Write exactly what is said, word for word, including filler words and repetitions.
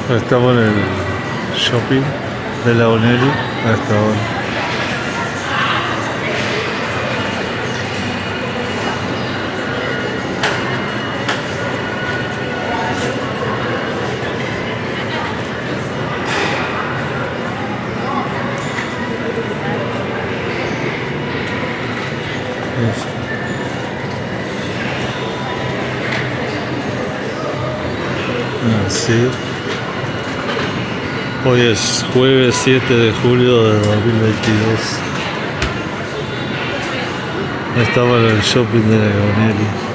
Estamos en el shopping de la Bonelli hasta ahora. Así. Hoy es jueves siete de julio de dos mil veintidós. Estamos en el shopping de la Bonelli.